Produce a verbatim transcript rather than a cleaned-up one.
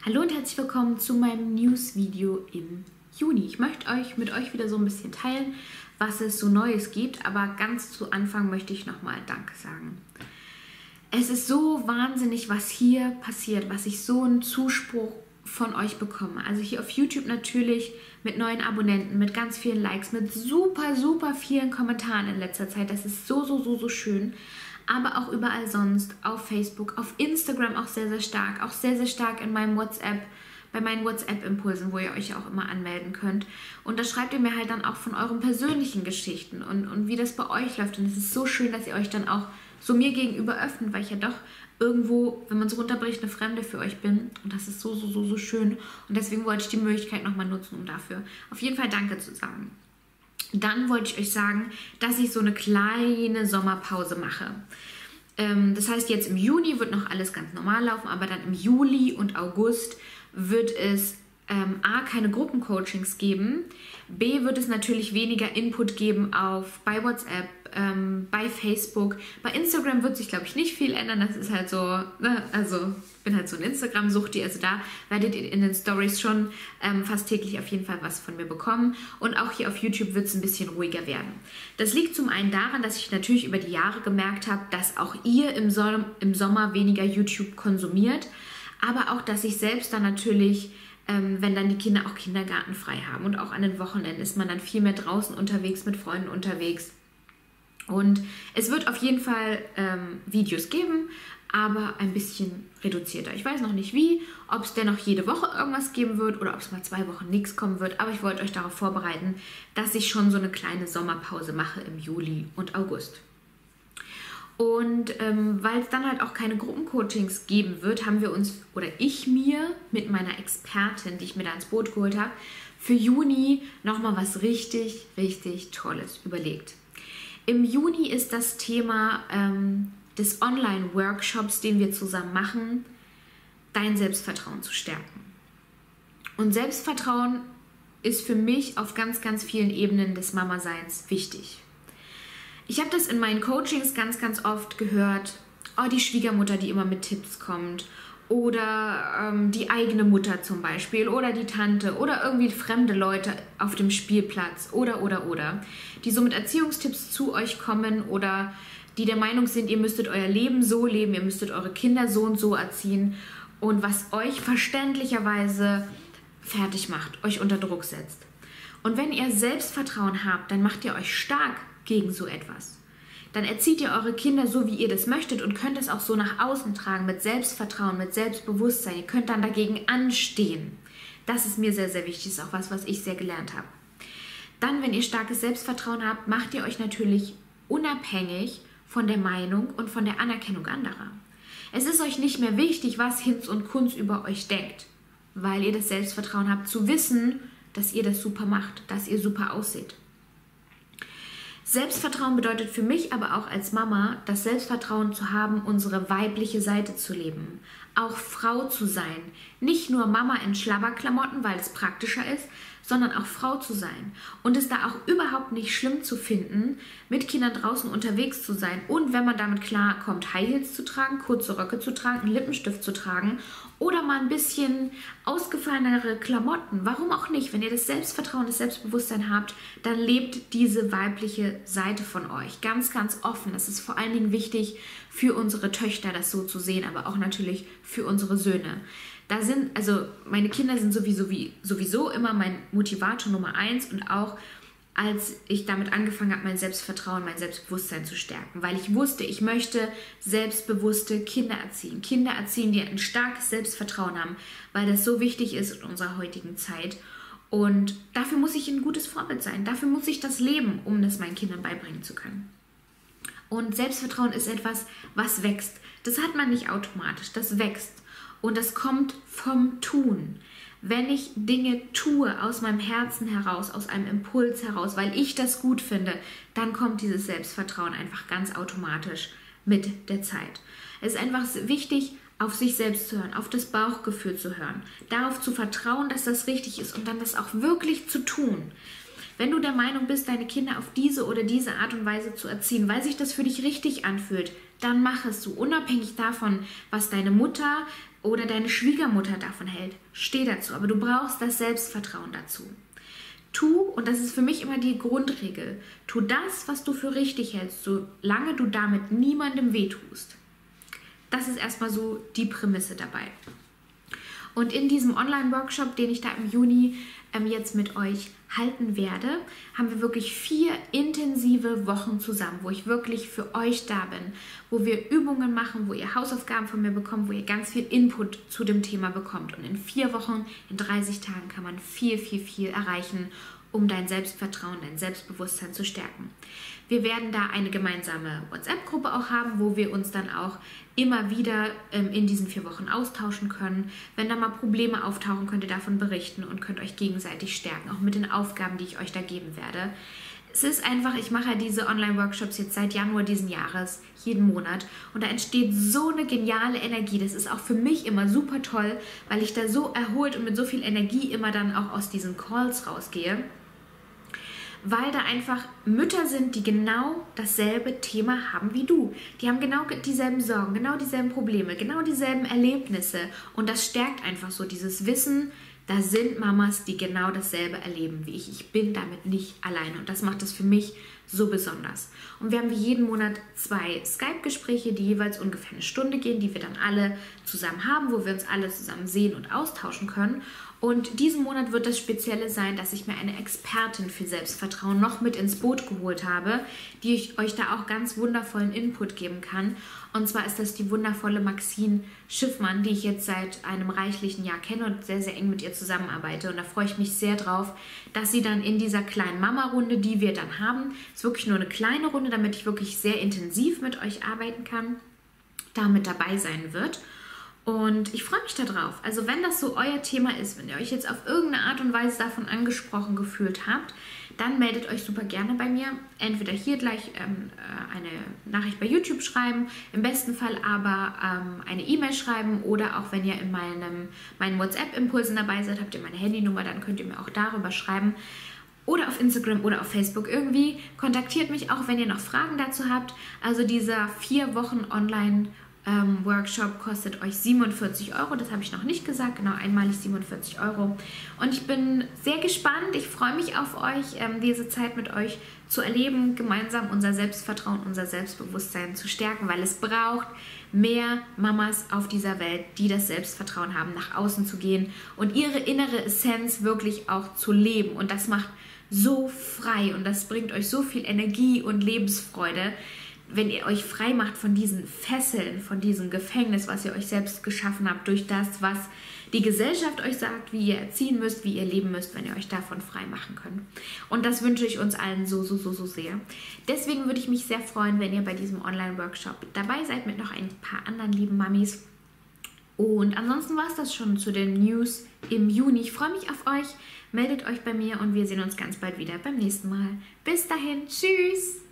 Hallo und herzlich willkommen zu meinem News-Video im Juni. Ich möchte euch mit euch wieder so ein bisschen teilen, was es so Neues gibt, aber ganz zu Anfang möchte ich nochmal Danke sagen. Es ist so wahnsinnig, was hier passiert, was ich so einen Zuspruch von euch bekomme. Also hier auf YouTube natürlich mit neuen Abonnenten, mit ganz vielen Likes, mit super, super vielen Kommentaren in letzter Zeit. Das ist so, so, so, so schön. Aber auch überall sonst, auf Facebook, auf Instagram auch sehr, sehr stark, auch sehr, sehr stark in meinem WhatsApp, bei meinen WhatsApp-Impulsen, wo ihr euch ja auch immer anmelden könnt. Und da schreibt ihr mir halt dann auch von euren persönlichen Geschichten und, und wie das bei euch läuft. Und es ist so schön, dass ihr euch dann auch so mir gegenüber öffnet, weil ich ja doch irgendwo, wenn man es runterbricht, eine Fremde für euch bin. Und das ist so, so, so, so schön. Und deswegen wollte ich die Möglichkeit nochmal nutzen, um dafür auf jeden Fall Danke zu sagen. Dann wollte ich euch sagen, dass ich so eine kleine Sommerpause mache. Ähm, das heißt, jetzt im Juni wird noch alles ganz normal laufen, aber dann im Juli und August wird es ähm, A, keine Gruppencoachings geben, B, wird es natürlich weniger Input geben auf bei WhatsApp, ähm, bei Facebook. Bei Instagram wird sich, glaube ich, nicht viel ändern. Das ist halt so, ne? Also ich bin halt so ein Instagram-Suchti, also da werdet ihr in den Stories schon ähm, fast täglich auf jeden Fall was von mir bekommen. Und auch hier auf YouTube wird es ein bisschen ruhiger werden. Das liegt zum einen daran, dass ich natürlich über die Jahre gemerkt habe, dass auch ihr im, Som- im Sommer weniger YouTube konsumiert, aber auch, dass ich selbst dann natürlich, ähm, wenn dann die Kinder auch kindergartenfrei haben und auch an den Wochenenden ist man dann viel mehr draußen unterwegs, mit Freunden unterwegs. Und es wird auf jeden Fall ähm, Videos geben, aber ein bisschen reduzierter. Ich weiß noch nicht wie, ob es dennoch jede Woche irgendwas geben wird oder ob es mal zwei Wochen nichts kommen wird. Aber ich wollte euch darauf vorbereiten, dass ich schon so eine kleine Sommerpause mache im Juli und August. Und ähm, weil es dann halt auch keine Gruppencoachings geben wird, haben wir uns, oder ich mir mit meiner Expertin, die ich mir da ins Boot geholt habe, für Juni nochmal was richtig, richtig Tolles überlegt. Im Juni ist das Thema ähm, des Online-Workshops, den wir zusammen machen, dein Selbstvertrauen zu stärken. Und Selbstvertrauen ist für mich auf ganz, ganz vielen Ebenen des Mama-Seins wichtig. Ich habe das in meinen Coachings ganz, ganz oft gehört, oh, die Schwiegermutter, die immer mit Tipps kommt, oder ähm, die eigene Mutter zum Beispiel oder die Tante oder irgendwie fremde Leute auf dem Spielplatz oder, oder, oder, die so mit Erziehungstipps zu euch kommen oder die der Meinung sind, ihr müsstet euer Leben so leben, ihr müsstet eure Kinder so und so erziehen und was euch verständlicherweise fertig macht, euch unter Druck setzt. Und wenn ihr Selbstvertrauen habt, dann macht ihr euch stark gegen so etwas. Dann erzieht ihr eure Kinder so, wie ihr das möchtet und könnt es auch so nach außen tragen, mit Selbstvertrauen, mit Selbstbewusstsein. Ihr könnt dann dagegen anstehen. Das ist mir sehr, sehr wichtig, ist auch was, was ich sehr gelernt habe. Dann, wenn ihr starkes Selbstvertrauen habt, macht ihr euch natürlich unabhängig von der Meinung und von der Anerkennung anderer. Es ist euch nicht mehr wichtig, was Hinz und Kunz über euch denkt, weil ihr das Selbstvertrauen habt, zu wissen, dass ihr das super macht, dass ihr super ausseht. Selbstvertrauen bedeutet für mich aber auch als Mama, das Selbstvertrauen zu haben, unsere weibliche Seite zu leben. Auch Frau zu sein. Nicht nur Mama in Schlabberklamotten, weil es praktischer ist, sondern auch Frau zu sein. Und es da auch überhaupt nicht schlimm zu finden, mit Kindern draußen unterwegs zu sein. Und wenn man damit klarkommt, High Heels zu tragen, kurze Röcke zu tragen, einen Lippenstift zu tragen oder mal ein bisschen ausgefallenere Klamotten. Warum auch nicht? Wenn ihr das Selbstvertrauen, das Selbstbewusstsein habt, dann lebt diese weibliche Seite von euch. Ganz, ganz offen. Das ist vor allen Dingen wichtig für unsere Töchter, das so zu sehen, aber auch natürlich für unsere Söhne. Da sind, also meine Kinder sind sowieso, wie, sowieso immer mein Motivator Nummer eins und auch als ich damit angefangen habe, mein Selbstvertrauen, mein Selbstbewusstsein zu stärken, weil ich wusste, ich möchte selbstbewusste Kinder erziehen. Kinder erziehen, die ein starkes Selbstvertrauen haben, weil das so wichtig ist in unserer heutigen Zeit. Und dafür muss ich ein gutes Vorbild sein, dafür muss ich das leben, um das meinen Kindern beibringen zu können. Und Selbstvertrauen ist etwas, was wächst. Das hat man nicht automatisch, das wächst. Und das kommt vom Tun. Wenn ich Dinge tue aus meinem Herzen heraus, aus einem Impuls heraus, weil ich das gut finde, dann kommt dieses Selbstvertrauen einfach ganz automatisch mit der Zeit. Es ist einfach wichtig, auf sich selbst zu hören, auf das Bauchgefühl zu hören, darauf zu vertrauen, dass das richtig ist und dann das auch wirklich zu tun. Wenn du der Meinung bist, deine Kinder auf diese oder diese Art und Weise zu erziehen, weil sich das für dich richtig anfühlt, dann mach es so, unabhängig davon, was deine Mutter oder deine Schwiegermutter davon hält, steh dazu. Aber du brauchst das Selbstvertrauen dazu. Tu, und das ist für mich immer die Grundregel, tu das, was du für richtig hältst, solange du damit niemandem wehtust. Das ist erstmal so die Prämisse dabei. Und in diesem Online-Workshop, den ich da im Juni ähm, jetzt mit euch halten werde, haben wir wirklich vier intensive Wochen zusammen, wo ich wirklich für euch da bin, wo wir Übungen machen, wo ihr Hausaufgaben von mir bekommt, wo ihr ganz viel Input zu dem Thema bekommt. Und in vier Wochen, in dreißig Tagen kann man viel, viel, viel erreichen, um dein Selbstvertrauen, dein Selbstbewusstsein zu stärken. Wir werden da eine gemeinsame WhatsApp-Gruppe auch haben, wo wir uns dann auch immer wieder ähm, in diesen vier Wochen austauschen können. Wenn da mal Probleme auftauchen, könnt ihr davon berichten und könnt euch gegenseitig stärken, auch mit den Aufgaben, die ich euch da geben werde. Es ist einfach, ich mache diese Online-Workshops jetzt seit Januar diesen Jahres, jeden Monat, und da entsteht so eine geniale Energie. Das ist auch für mich immer super toll, weil ich da so erholt und mit so viel Energie immer dann auch aus diesen Calls rausgehe, weil da einfach Mütter sind, die genau dasselbe Thema haben wie du. Die haben genau dieselben Sorgen, genau dieselben Probleme, genau dieselben Erlebnisse, und das stärkt einfach so dieses Wissen, da sind Mamas, die genau dasselbe erleben wie ich. Ich bin damit nicht alleine, und das macht es für mich so besonders. Und wir haben wie jeden Monat zwei Skype-Gespräche, die jeweils ungefähr eine Stunde gehen, die wir dann alle zusammen haben, wo wir uns alle zusammen sehen und austauschen können. Und diesen Monat wird das Spezielle sein, dass ich mir eine Expertin für Selbstvertrauen noch mit ins Boot geholt habe, die ich euch da auch ganz wundervollen Input geben kann. Und zwar ist das die wundervolle Maxine Schiffmann, die ich jetzt seit einem reichlichen Jahr kenne und sehr, sehr eng mit ihr zusammenarbeite. Und da freue ich mich sehr drauf, dass sie dann in dieser kleinen Mama-Runde, die wir dann haben, ist wirklich nur eine kleine Runde, damit ich wirklich sehr intensiv mit euch arbeiten kann, da mit dabei sein wird. Und ich freue mich darauf. Also wenn das so euer Thema ist, wenn ihr euch jetzt auf irgendeine Art und Weise davon angesprochen gefühlt habt, dann meldet euch super gerne bei mir. Entweder hier gleich ähm, eine Nachricht bei YouTube schreiben, im besten Fall aber ähm, eine E-Mail schreiben, oder auch wenn ihr in meinem, meinen WhatsApp-Impulsen dabei seid, habt ihr meine Handynummer, dann könnt ihr mir auch darüber schreiben. Oder auf Instagram oder auf Facebook irgendwie. Kontaktiert mich auch, wenn ihr noch Fragen dazu habt. Also dieser vier Wochen Online Ähm, Workshop kostet euch siebenundvierzig Euro, das habe ich noch nicht gesagt, genau, einmalig siebenundvierzig Euro. Und ich bin sehr gespannt, ich freue mich auf euch, ähm, diese Zeit mit euch zu erleben, gemeinsam unser Selbstvertrauen, unser Selbstbewusstsein zu stärken, weil es braucht mehr Mamas auf dieser Welt, die das Selbstvertrauen haben, nach außen zu gehen und ihre innere Essenz wirklich auch zu leben. Und das macht so frei und das bringt euch so viel Energie und Lebensfreude, wenn ihr euch frei macht von diesen Fesseln, von diesem Gefängnis, was ihr euch selbst geschaffen habt, durch das, was die Gesellschaft euch sagt, wie ihr erziehen müsst, wie ihr leben müsst, wenn ihr euch davon frei machen könnt. Und das wünsche ich uns allen so, so, so, so sehr. Deswegen würde ich mich sehr freuen, wenn ihr bei diesem Online-Workshop dabei seid mit noch ein paar anderen lieben Mamis. Und ansonsten war es das schon zu den News im Juni. Ich freue mich auf euch. Meldet euch bei mir und wir sehen uns ganz bald wieder beim nächsten Mal. Bis dahin, tschüss!